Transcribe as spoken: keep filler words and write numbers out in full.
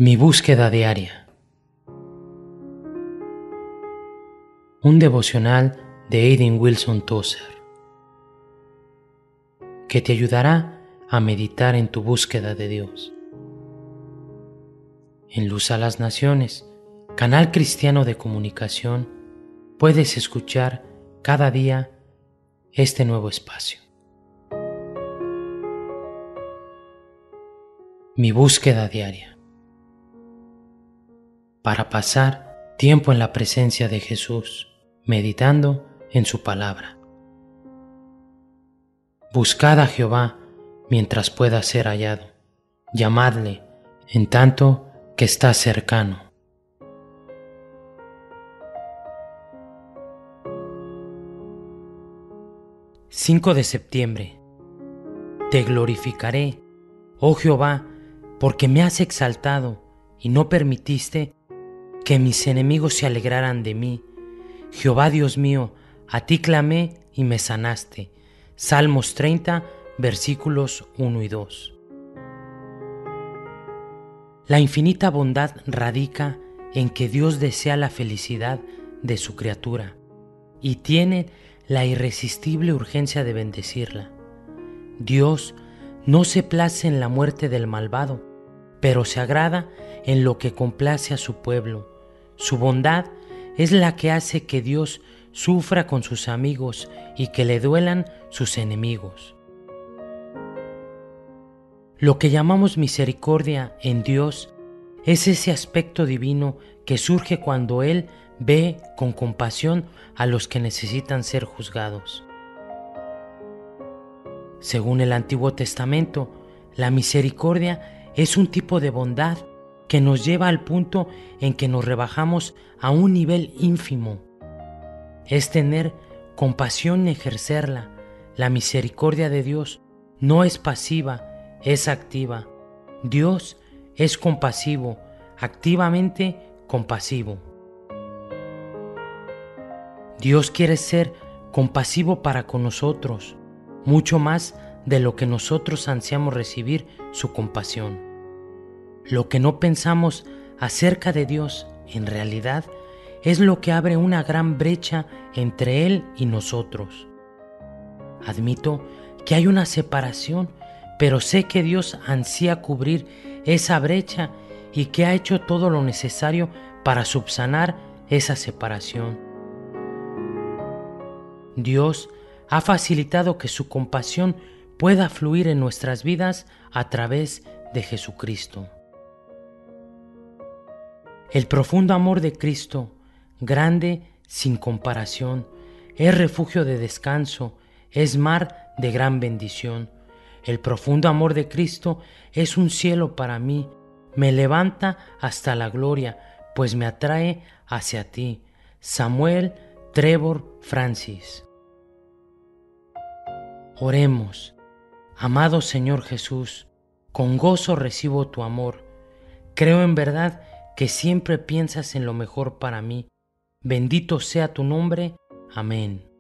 Mi búsqueda diaria. Un devocional de Aidan Wilson Tozer que te ayudará a meditar en tu búsqueda de Dios. En Luz a las Naciones, canal cristiano de comunicación, puedes escuchar cada día este nuevo espacio. Mi búsqueda diaria. Para pasar tiempo en la presencia de Jesús, meditando en su palabra. Buscad a Jehová mientras pueda ser hallado, llamadle en tanto que está cercano. cinco de septiembre. Te glorificaré, oh Jehová, porque me has exaltado y no permitiste que mis enemigos se alegraran de mí. Jehová Dios mío, a ti clamé y me sanaste. Salmos treinta, versículos uno y dos. La infinita bondad radica en que Dios desea la felicidad de su criatura y tiene la irresistible urgencia de bendecirla. Dios no se place en la muerte del malvado, pero se agrada en lo que complace a su pueblo. Su bondad es la que hace que Dios sufra con sus amigos y que le duelan sus enemigos. Lo que llamamos misericordia en Dios es ese aspecto divino que surge cuando Él ve con compasión a los que necesitan ser juzgados. Según el Antiguo Testamento, la misericordia es un tipo de bondad que nos lleva al punto en que nos rebajamos a un nivel ínfimo. Es tener compasión y ejercerla. La misericordia de Dios no es pasiva, es activa. Dios es compasivo, activamente compasivo. Dios quiere ser compasivo para con nosotros, mucho más de lo que nosotros ansiamos recibir su compasión. Lo que no pensamos acerca de Dios, en realidad, es lo que abre una gran brecha entre Él y nosotros. Admito que hay una separación, pero sé que Dios ansía cubrir esa brecha y que ha hecho todo lo necesario para subsanar esa separación. Dios ha facilitado que su compasión pueda fluir en nuestras vidas a través de Jesucristo. El profundo amor de Cristo, grande sin comparación, es refugio de descanso, es mar de gran bendición. El profundo amor de Cristo es un cielo para mí, me levanta hasta la gloria, pues me atrae hacia ti. Samuel Trevor Francis. Oremos. Amado Señor Jesús, con gozo recibo tu amor. Creo en verdad que siempre piensas en lo mejor para mí. Bendito sea tu nombre. Amén.